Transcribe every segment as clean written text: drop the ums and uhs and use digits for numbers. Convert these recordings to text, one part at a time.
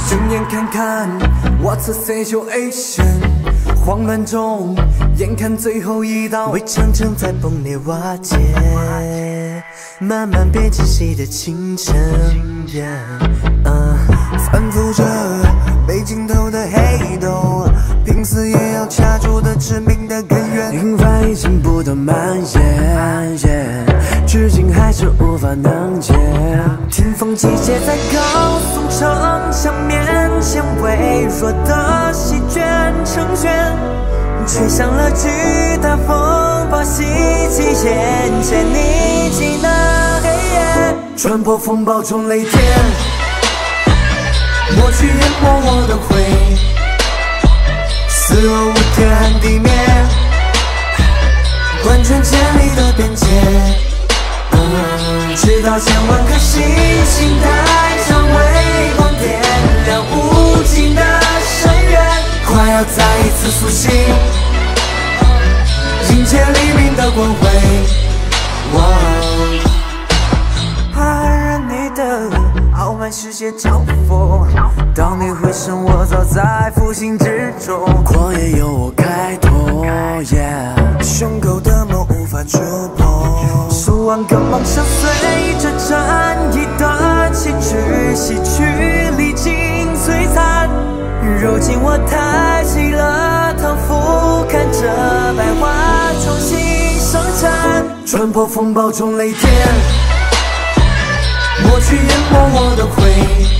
睁眼看看 ，What's a situation？ 慌乱中，眼看最后一道围墙正在崩裂瓦解，慢慢变窒息的清晨。 反复着没尽头的黑洞，拼死也要掐住的致命的根源。 隐患已经不断蔓延，至今还是无法能解。听风机械在高耸城墙面前，微弱的席卷成圈，吹响了巨大风暴，袭击眼前宁静的黑夜， 穿破风暴中雷电，抹去淹没我的灰，四落无天寒地灭，贯穿千里的边界，直到千万颗星星带上微光，点亮无尽的深渊，快要再一次苏醒，迎接黎明的光辉。 爱人你的傲慢世界嘲讽，当你回身，我早在负心之中，旷野由我开拓， 胸口的梦无法触碰， 数万个梦想随着战役的崎岖洗去历经摧残，如今我抬起了头，俯瞰着百花重新生产， 穿破风暴中雷电，抹去淹没我的灰，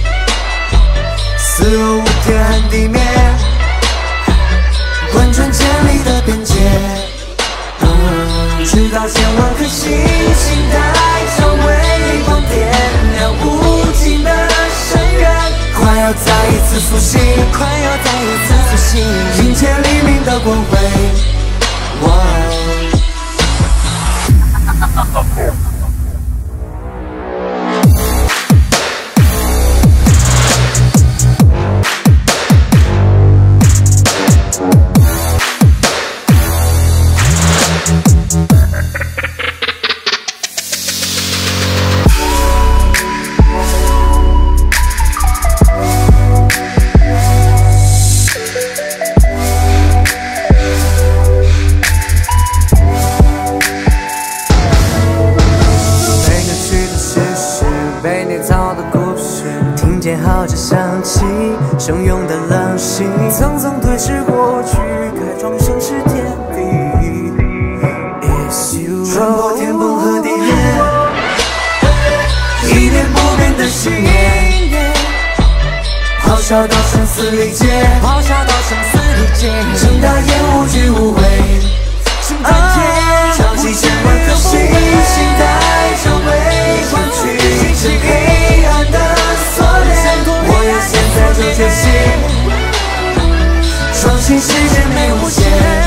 四落无天寒地灭，贯穿千里的边界，直到千万颗星星带上微光，点亮无尽的深渊，快要再一次苏醒， 快要再一次苏醒， 迎接黎明的光辉。 听见号角响起，汹涌的浪息， 层层褪逝过去，开创盛世天地。穿破天崩和地裂，一念不变的信念，咆哮到生死离界， 咆哮到生死离界， 睁大眼无惧无畏，睁开天，潮起千万颗星星带着微光，去至黑暗的锁链，我要现在就觉醒，创新世界没无限。